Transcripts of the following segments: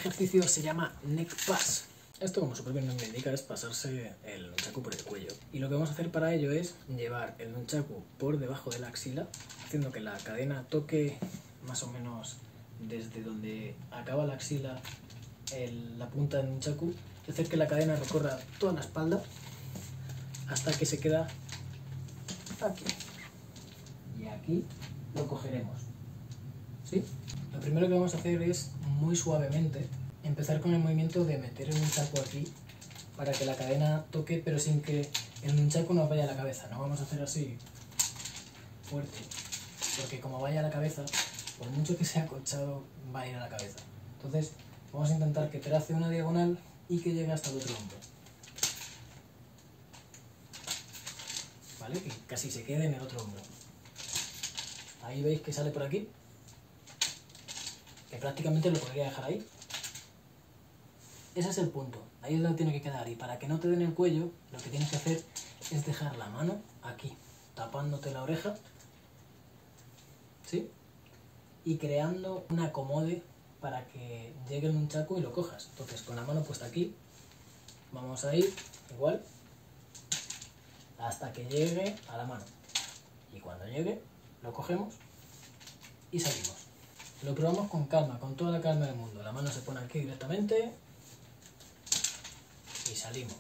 ejercicio se llama neck pass. Esto, como su propio nombre indica, es pasarse el nunchaku por el cuello. Y lo que vamos a hacer para ello es llevar el nunchaku por debajo de la axila, haciendo que la cadena toque más o menos desde donde acaba la axila la punta del nunchaku, y hacer que la cadena recorra toda la espalda hasta que se queda aquí. Y aquí lo cogeremos. ¿Sí? Lo primero que vamos a hacer es, muy suavemente, empezar con el movimiento de meter el nunchaku aquí para que la cadena toque, pero sin que el nunchaku nos vaya a la cabeza. No vamos a hacer así fuerte, porque como vaya a la cabeza, por mucho que sea acolchado, va a ir a la cabeza. Entonces vamos a intentar que trace una diagonal y que llegue hasta el otro hombro. ¿Vale? Que casi se quede en el otro hombro. Ahí veis que sale por aquí, que prácticamente lo podría dejar ahí. Ese es el punto, ahí es donde tiene que quedar. Y para que no te den el cuello, lo que tienes que hacer es dejar la mano aquí, tapándote la oreja, ¿sí? Y creando un acomode para que llegue el nunchaku y lo cojas. Entonces, con la mano puesta aquí, vamos a ir igual hasta que llegue a la mano. Y cuando llegue, lo cogemos y salimos. Lo probamos con calma, con toda la calma del mundo. La mano se pone aquí directamente y salimos.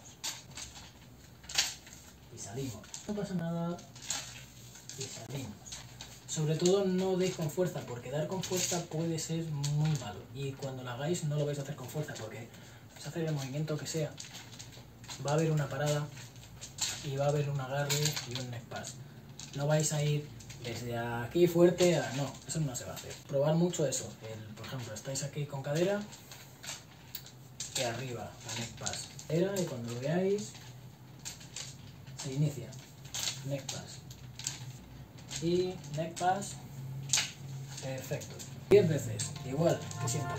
Y salimos. No pasa nada. Y salimos. Sobre todo no deis con fuerza, porque dar con fuerza puede ser muy malo. Y cuando lo hagáis no lo vais a hacer con fuerza, porque vais a hacer el movimiento que sea. Va a haber una parada y va a haber un agarre y un neck pass. No vais a ir desde aquí fuerte a... no, eso no se va a hacer. Probar mucho eso. Por ejemplo, estáis aquí con cadera y arriba, la neck pass. Y cuando lo veáis, se inicia. Neck pass. Y neck pass. Perfecto. 10 veces, igual que siempre.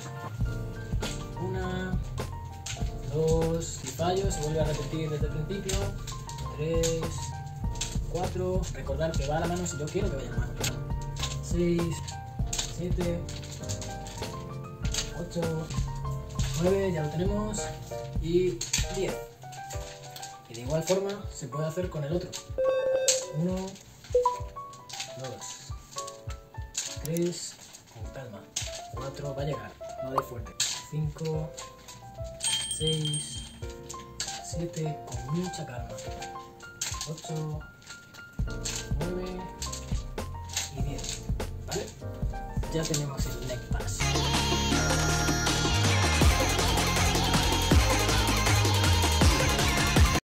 1, 2, si fallo, se vuelve a repetir desde el principio. 3, 4, recordar que va la mano si yo quiero que vaya la mano. 6, 7, 8, 9, ya lo tenemos. Y 10. Y de igual forma se puede hacer con el otro. 1, 2, 3, con calma. 4, va a llegar, no de fuerte. 5, 6, 7, con mucha calma. 8, 9 y 10, ¿vale? Ya tenemos el neck